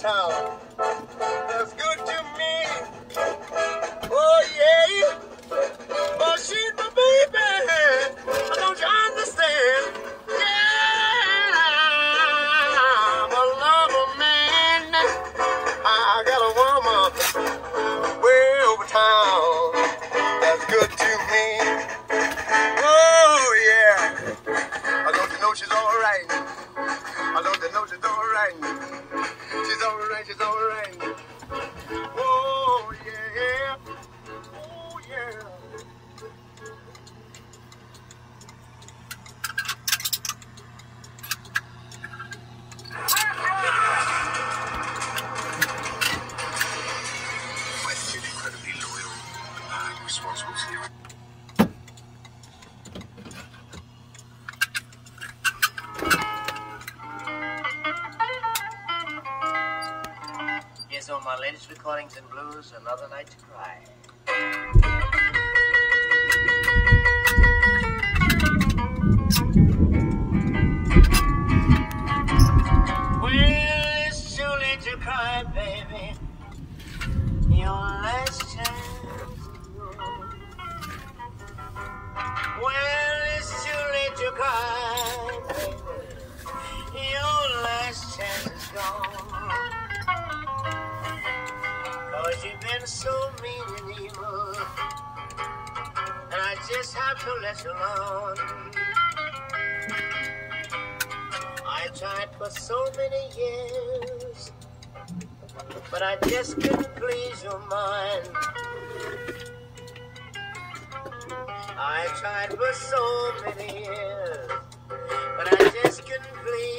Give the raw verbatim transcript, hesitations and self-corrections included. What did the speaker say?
town. That's good to me. Oh, yeah. Oh, she's my baby. Don't you understand? Yeah, I'm a lover, man. I got a woman way over town. That's good to me. Oh, yeah. I don't you know she's all right. I don't you know she's all right. She's all right, she's all right. Oh, yeah. Oh, yeah. I feel incredibly loyal and responsible to you. Here's all my latest recordings and blues, Another Night to Cry. Well, it's too late to cry, baby. Your last chance. Well, it's too late to cry, baby. Your last chance is gone. Cause you've been so mean and evil, and I just have to let you alone. I tried for so many years, but I just couldn't please your mind. I tried for so many years, but I just couldn't please